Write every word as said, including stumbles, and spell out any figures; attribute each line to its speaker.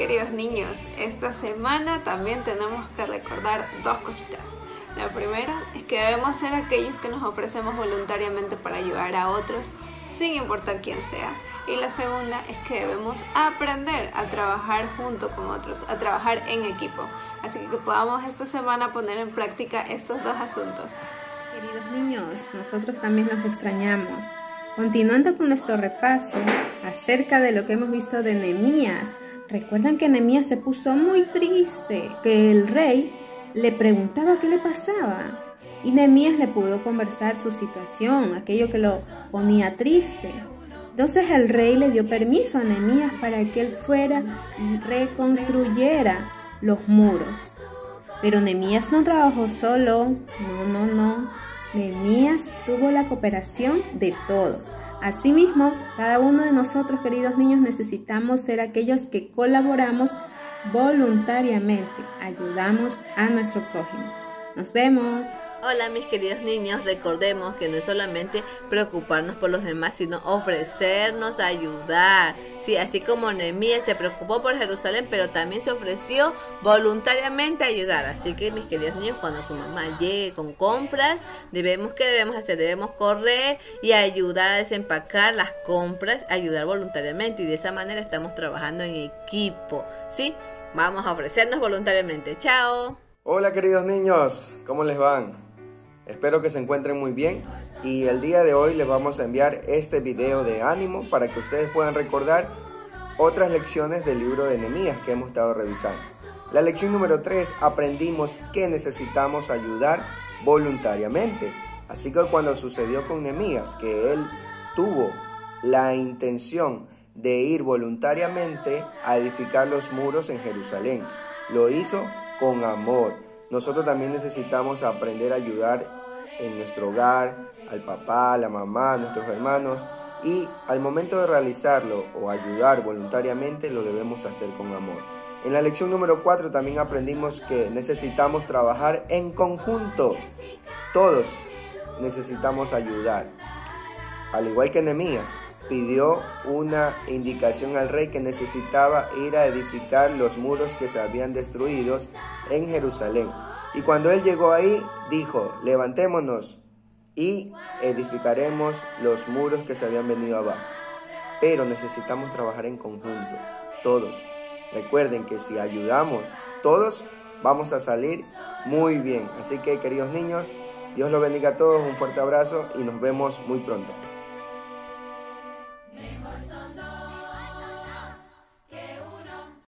Speaker 1: Queridos niños, esta semana también tenemos que recordar dos cositas. La primera es que debemos ser aquellos que nos ofrecemos voluntariamente para ayudar a otros, sin importar quién sea. Y la segunda es que debemos aprender a trabajar junto con otros, a trabajar en equipo. Así que que podamos esta semana poner en práctica estos dos asuntos.
Speaker 2: Queridos niños, nosotros también los extrañamos. Continuando con nuestro repaso acerca de lo que hemos visto de Nehemías, recuerdan que Nehemías se puso muy triste, que el rey le preguntaba qué le pasaba y Nehemías le pudo conversar su situación, aquello que lo ponía triste. Entonces el rey le dio permiso a Nehemías para que él fuera y reconstruyera los muros. Pero Nehemías no trabajó solo, no, no, no. Nehemías tuvo la cooperación de todos. Asimismo, cada uno de nosotros, queridos niños, necesitamos ser aquellos que colaboramos voluntariamente, ayudamos a nuestro prójimo. Nos vemos.
Speaker 3: Hola mis queridos niños, recordemos que no es solamente preocuparnos por los demás, sino ofrecernos a ayudar. Sí, así como Nehemías se preocupó por Jerusalén, pero también se ofreció voluntariamente a ayudar. Así que mis queridos niños, cuando su mamá llegue con compras, debemos, ¿qué debemos hacer? Debemos correr y ayudar a desempacar las compras, ayudar voluntariamente, y de esa manera estamos trabajando en equipo. ¿Sí? Vamos a ofrecernos voluntariamente. ¡Chao!
Speaker 4: Hola queridos niños, ¿cómo les van? Espero que se encuentren muy bien y el día de hoy les vamos a enviar este video de ánimo para que ustedes puedan recordar otras lecciones del libro de Nehemías que hemos estado revisando. La lección número tres, aprendimos que necesitamos ayudar voluntariamente. Así que cuando sucedió con Nehemías, que él tuvo la intención de ir voluntariamente a edificar los muros en Jerusalén, lo hizo con amor. Nosotros también necesitamos aprender a ayudar en nuestro hogar, al papá, a la mamá, a nuestros hermanos, y al momento de realizarlo o ayudar voluntariamente lo debemos hacer con amor. En la lección número cuatro también aprendimos que necesitamos trabajar en conjunto. Todos necesitamos ayudar. Al igual que Nehemías, pidió una indicación al rey que necesitaba ir a edificar los muros que se habían destruido en Jerusalén. Y cuando él llegó ahí, dijo, levantémonos y edificaremos los muros que se habían venido abajo. Pero necesitamos trabajar en conjunto, todos. Recuerden que si ayudamos todos, vamos a salir muy bien. Así que, queridos niños, Dios los bendiga a todos, un fuerte abrazo y nos vemos muy pronto.